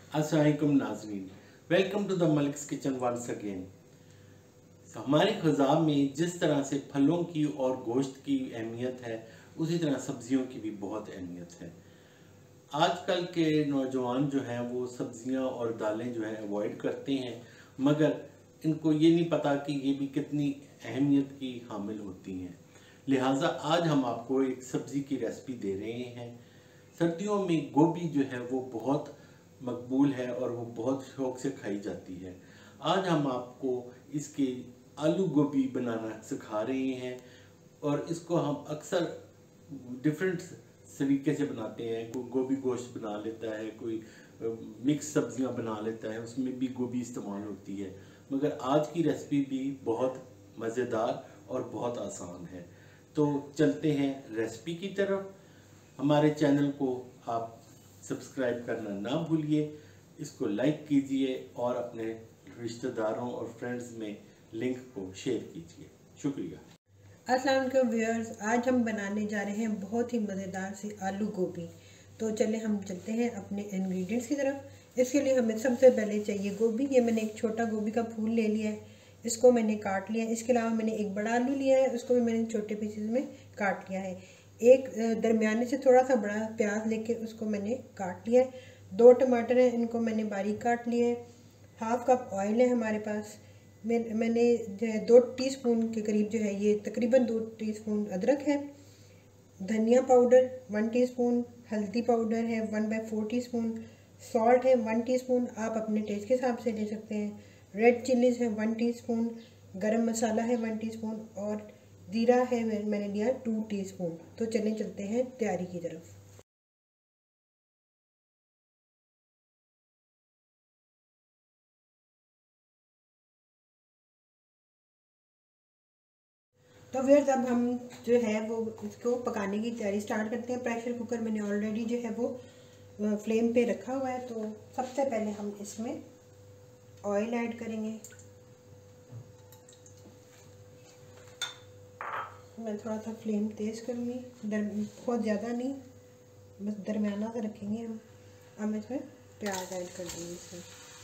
अस्सलाम वालेकुम नाज़रीन, welcome to the Malik's kitchen once again. हमारे ग़िज़ा में जिस तरह से फलों की और गोश्त की अहमियत है, उसी तरह सब्जियों की भी बहुत अहमियत है। आजकल के नौजवान जो हैं वो सब्जियां और दालें जो हैं अवॉइड करते हैं, मगर इनको ये नहीं पता कि ये भी कितनी अहमियत की हामिल होती हैं। लिहाजा आज हम आपको एक सब्ज़ी की रेसिपी दे रहे हैं। सर्दियों में गोभी जो है वो बहुत मकबूल है और वो बहुत शौक से खाई जाती है। आज हम आपको इसके आलू गोभी बनाना सिखा रहे हैं और इसको हम अक्सर डिफरेंट तरीके से बनाते हैं। कोई गोभी गोश्त बना लेता है, कोई मिक्स सब्जियां बना लेता है, उसमें भी गोभी इस्तेमाल होती है। मगर आज की रेसिपी भी बहुत मज़ेदार और बहुत आसान है। तो चलते हैं रेसिपी की तरफ। हमारे चैनल को आप सब्सक्राइब करना ना भूलिए, इसको लाइक कीजिए और अपने रिश्तेदारों और फ्रेंड्स में लिंक को शेयर कीजिए। शुक्रिया। अस्सलाम वालेकुम व्यूअर्स, आज हम बनाने जा रहे हैं बहुत ही मज़ेदार सी आलू गोभी। तो चले हम चलते हैं अपने इंग्रेडिएंट्स की तरफ। इसके लिए हमें सबसे पहले चाहिए गोभी। ये मैंने एक छोटा गोभी का फूल ले लिया है, इसको मैंने काट लिया है। इसके अलावा मैंने एक बड़ा आलू लिया है, उसको भी मैंने छोटे पीसेस में काट लिया है। एक दरमियाने से थोड़ा सा बड़ा प्याज लेके उसको मैंने काट लिया है। 2 टमाटर हैं, इनको मैंने बारीक काट लिया है। हाफ कप ऑयल है हमारे पास। मैंने जो है 2 टीस्पून के करीब जो है, ये तकरीबन 2 टीस्पून अदरक है। धनिया पाउडर 1 टीस्पून, हल्दी पाउडर है 1/4 टीस्पून, सॉल्ट है 1 टीस्पून, आप अपने टेस्ट के हिसाब से ले सकते हैं। रेड चिलीज़ है 1 टीस्पून, गरम मसाला है 1 टीस्पून और ज़ीरा है मैंने लिया 2 टीस्पून। तो चलते हैं तैयारी की तरफ। तो फिर अब हम जो है वो इसको पकाने की तैयारी स्टार्ट करते हैं। प्रेशर कुकर मैंने ऑलरेडी जो है वो फ्लेम पे रखा हुआ है। तो सबसे पहले हम इसमें ऑयल ऐड करेंगे। मैं थोड़ा सा फ्लेम तेज़ करूँगी, बहुत ज़्यादा नहीं, बस दरमियाना सा रखेंगे हम। अब इसमें प्याज ऐड कर देंगे इसमें।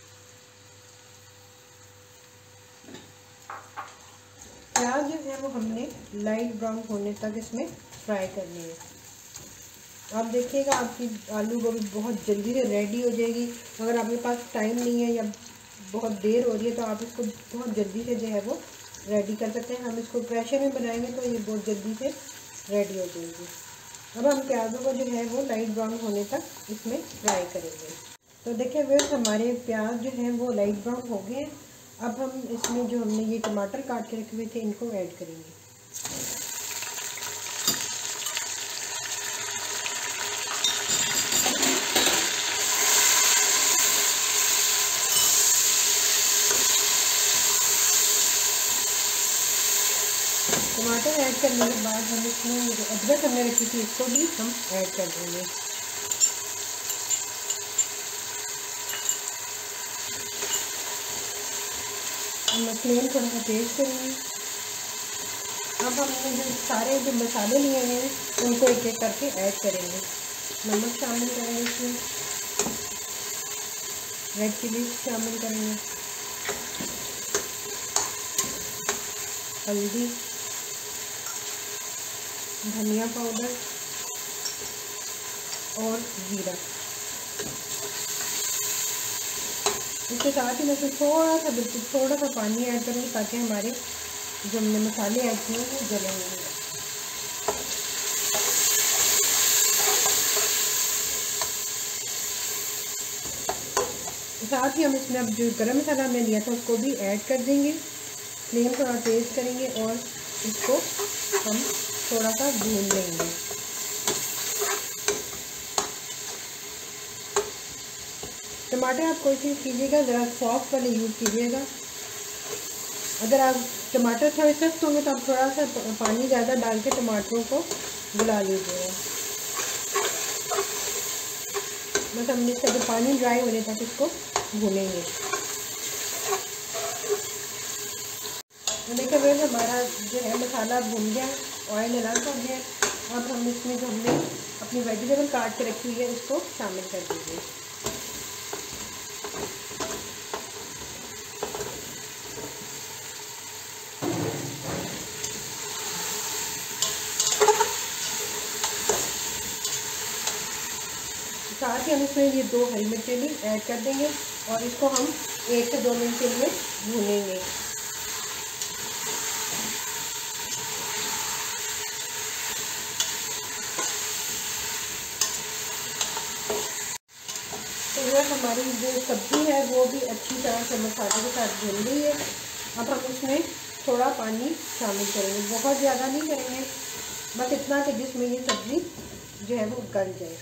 प्याज जो है वो हमने लाइट ब्राउन होने तक इसमें फ्राई करनी है। आप देखिएगा आपकी आलू गोभी बहुत जल्दी से रेडी हो जाएगी। अगर आपके पास टाइम नहीं है या बहुत देर हो रही है तो आप इसको बहुत जल्दी से जो है वो रेडी कर सकते हैं। हम इसको प्रेशर में बनाएंगे तो ये बहुत जल्दी से रेडी हो जाएगी। अब हम प्याज़ों को जो है वो लाइट ब्राउन होने तक इसमें फ्राई करेंगे। तो देखिए व्यूअर्स, हमारे प्याज जो हैं वो लाइट ब्राउन हो गए हैं। अब हम इसमें जो हमने ये टमाटर काट के रखे हुए थे इनको ऐड करेंगे। टमाटर ऐड करने के बाद हम इसमें जो अदरक हमने रखी थी इसको भी हम ऐड कर देंगे। मैं फ्लेम थोड़ा सा तेज़ करूँगी। अब हमने जो सारे जो मसाले लिए हैं उनको एक एक करके ऐड करेंगे। नमक शामिल करेंगे इसमें, रेड चिली शामिल करेंगे, हल्दी, धनिया पाउडर और ज़ीरा। इसके साथ ही मैं बिल्कुल थोड़ा सा पानी ऐड करूँगी ताकि हमारे जो हमने मसाले ऐड किए हैं वो जले नहीं। साथ ही हम इसमें अब जो गरम मसाला हमने लिया था उसको भी ऐड कर देंगे। फ्लेम थोड़ा तेज़ करेंगे और इसको हम थोड़ा सा भून लेंगे। टमाटर आप कोशिश कीजिएगा ज़रा सॉफ्ट वाले यूज़ कीजिएगा। अगर आप टमाटर थोड़े सख्त होंगे तो आप थोड़ा सा पानी ज़्यादा डाल के टमाटरों को गला लीजिएगा। बस हमने इसका जो पानी ड्राई होने तक इसको भूनेंगे। तो देखिए फिर हमारा जो है मसाला भून गया, ऑयल अलग हो गया। अब हम इसमें जो हमने अपनी वेजिटेबल काट के रखी हुई है इसको शामिल कर दीजिए। साथ ही हम इसमें ये 2 हरी मिर्चें भी ऐड कर देंगे और इसको हम 1 से 2 मिनट के लिए भूनेंगे। तो ये हमारी जो सब्ज़ी है वो भी अच्छी तरह से मसाले के साथ भून गई है। अब हम इसमें थोड़ा पानी शामिल करेंगे, बहुत ज़्यादा नहीं करेंगे, बस इतना कि जिसमें ये सब्ज़ी जो है वो गल जाए।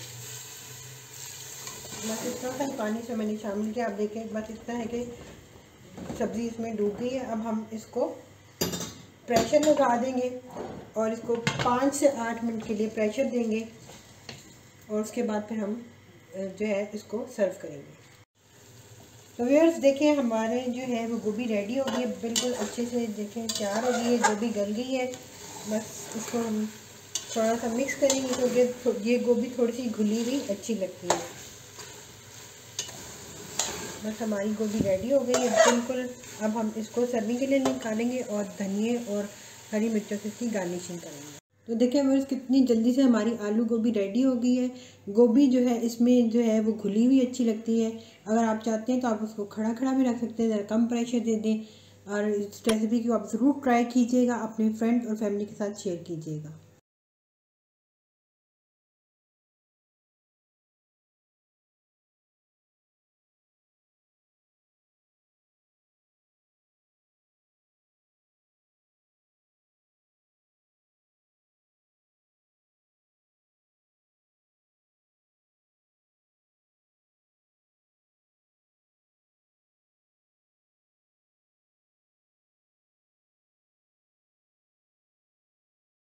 बस इतना सा पानी से मैंने शामिल किया। आप देखें बस इतना है कि सब्ज़ी इसमें डूब गई है। अब हम इसको प्रेशर लगा देंगे और इसको 5 से 8 मिनट के लिए प्रेशर देंगे और उसके बाद फिर हम जो है इसको सर्व करेंगे। तो व्यूअर्स देखिए हमारे जो है वो गोभी रेडी हो गई है, बिल्कुल अच्छे से देखें तैयार हो गई है, गोभी गल गई है। बस इसको हम थोड़ा सा मिक्स करेंगे क्योंकि ये गोभी थोड़ी सी घुली हुई अच्छी लगती है। बस हमारी गोभी रेडी हो गई है बिल्कुल। अब हम इसको सर्विंग के लिए निकालेंगे और धनिए और हरी मिर्चों से इसकी गार्निशिंग करेंगे। तो देखिए व्यूअर्स कितनी जल्दी से हमारी आलू गोभी रेडी हो गई है। गोभी जो है इसमें जो है वो घुली हुई अच्छी लगती है। अगर आप चाहते हैं तो आप उसको खड़ा खड़ा भी रख सकते हैं, ज़रा कम प्रेशर दे दें। और इस रेसिपी को आप ज़रूर ट्राई कीजिएगा, अपने फ्रेंड्स और फैमिली के साथ शेयर कीजिएगा।